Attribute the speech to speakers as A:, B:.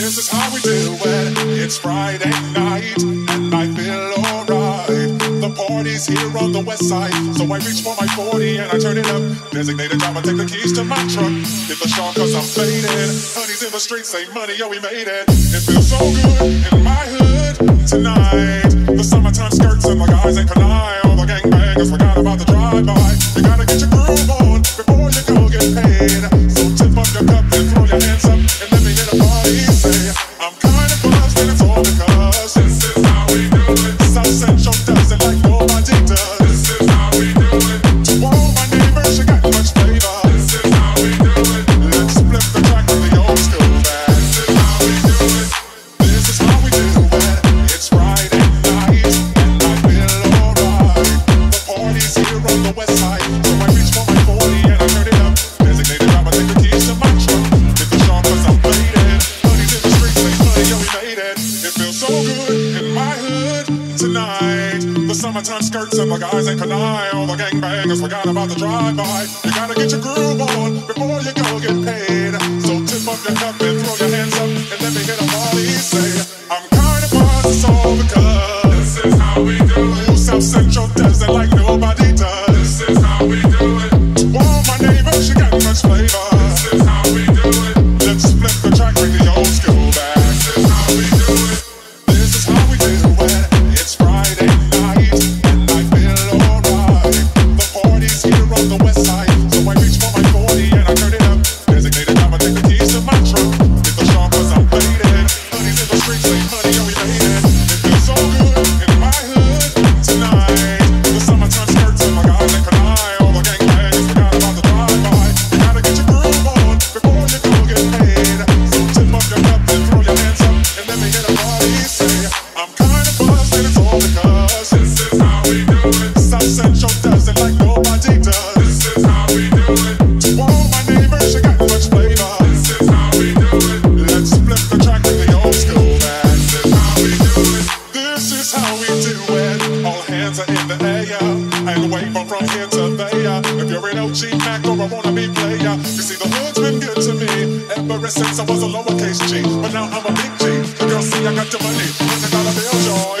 A: This is how we do it. It's Friday night and I feel alright. The party's here on the west side, so I reach for my 40 and I turn it up. Designated driver, take the keys to my truck. Hit the shop cause I'm faded. Honey's in the streets, say money, yo, we made it. It feels so good in my hood tonight. The summertime skirts and the guys ain't canine. All the gangbangers forgot about the drive-by. You gotta get your groove on before you go get paid. So tip up your cup and throw your hands up and let me hit a party. Say, I'm kinda buzzed and it's all because this is how we do it. South Central does it like nobody does. This is how we do it. To all my neighbors, you got much flavor. This is how we do it. Let's flip the track with the old school band. This is how we do it. This is how we do it. It's Friday night and I feel alright. The party's here on the west side, so I reach for my 40 and I turn it up. Designated driver, take the keys to my truck. Hit the shop cause I'm faded. Honey's in the streets, say honey, yo, we made it. It feels so good in my hood tonight. The summertime skirts and the guys ain't canine. All the gangbangers forgot about the drive-by. You gotta get your groove on before you go get paid. So tip up your cup and throw your hands up and let me hit a party. Say, I'm kinda buzzed, it's all because this is how we do it. South Central does it like nobody does. This is how we do it. To all my neighbors, you got much flavor. This is how we do it. Let's flip the track, bring the old school back. This is how we do it. This is how we do it. It's Friday night and I feel alright. The party's here on the west side, so I reach for my 40 and I turn it up. Designated driver, take the keys to my truck. Hit the shop cause I'm faded. Honey's in the streets, say honey, yo, we made it. It feels so good in my hood tonight. The summertime skirts and my guys ain't canine. All the gangbangers forgot about the drive-by. You gotta get your groove on before you go get paid. So tip up your cup and throw your hands up and let me hit a party. Say, I'm kinda buzzed and it's all because this is how we do it. South Central does it like nobody does. This is how we do it. To all my neighbors, you got much flavor. This is how we do it. Let's flip the track with the old school band. This is how we do it. This is how we do it. All hands are in the air and wave from here to there. If you're an OG Mac or a wannabe player, you see the hood's been good to me ever since I was a lowercase G. But now I'm a big G. The girls see I got the money, $100 bills, y'all.